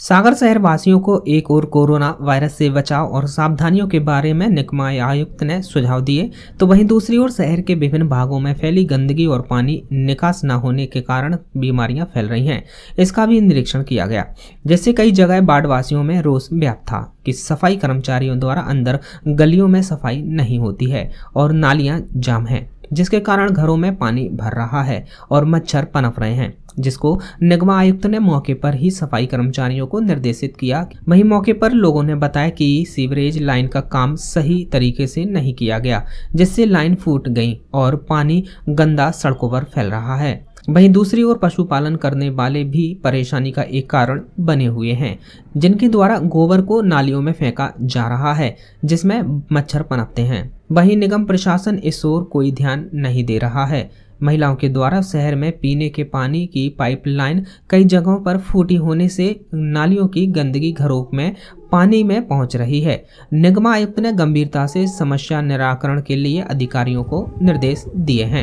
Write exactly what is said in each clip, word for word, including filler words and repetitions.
सागर शहर वासियों को एक और कोरोना वायरस से बचाव और सावधानियों के बारे में निगमाय आयुक्त ने सुझाव दिए, तो वहीं दूसरी ओर शहर के विभिन्न भागों में फैली गंदगी और पानी निकास न होने के कारण बीमारियां फैल रही हैं। इसका भी निरीक्षण किया गया, जिससे कई जगह बाढ़ वासियों में रोष व्याप्त था कि सफाई कर्मचारियों द्वारा अंदर गलियों में सफाई नहीं होती है और नालियां जाम हैं, जिसके कारण घरों में पानी भर रहा है और मच्छर पनप रहे हैं, जिसको निगम आयुक्त ने मौके पर ही सफाई कर्मचारियों को निर्देशित किया। वहीं मौके पर लोगों ने बताया कि सीवरेज लाइन का काम सही तरीके से नहीं किया गया, जिससे लाइन फूट गई और पानी गंदा सड़कों पर फैल रहा है। वहीं दूसरी ओर पशुपालन करने वाले भी परेशानी का एक कारण बने हुए हैं, जिनके द्वारा गोबर को नालियों में फेंका जा रहा है, जिसमें मच्छर पनपते हैं। वहीं निगम प्रशासन इस ओर कोई ध्यान नहीं दे रहा है। महिलाओं के द्वारा शहर में पीने के पानी की पाइपलाइन कई जगहों पर फूटी होने से नालियों की गंदगी घरों में पानी में पहुंच रही है। निगम आयुक्त ने गंभीरता से समस्या निराकरण के लिए अधिकारियों को निर्देश दिए हैं।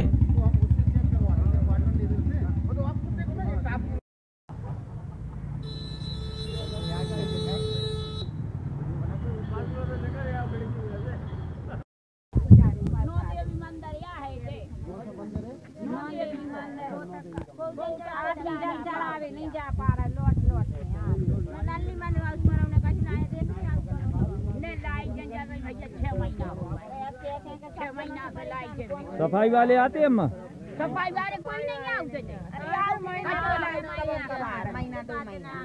नहीं जा पा रहा लौट लौट नल्ली मन उसमें कठिनाई छह महीना सफाई वाले आते हैं अम्मा? सफाई वाले कोई नहीं आते महीना दो महीना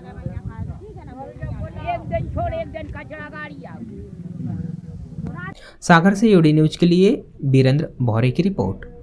एक दिन छोड़ एक दिन कचरा गाड़ी आओ। सागर से यूडी न्यूज के लिए वीरेंद्र भौरे की रिपोर्ट।